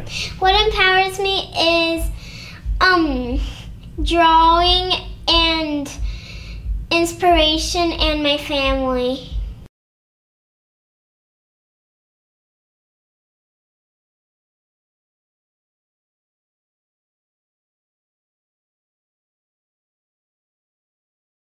What empowers me is drawing and inspiration and my family.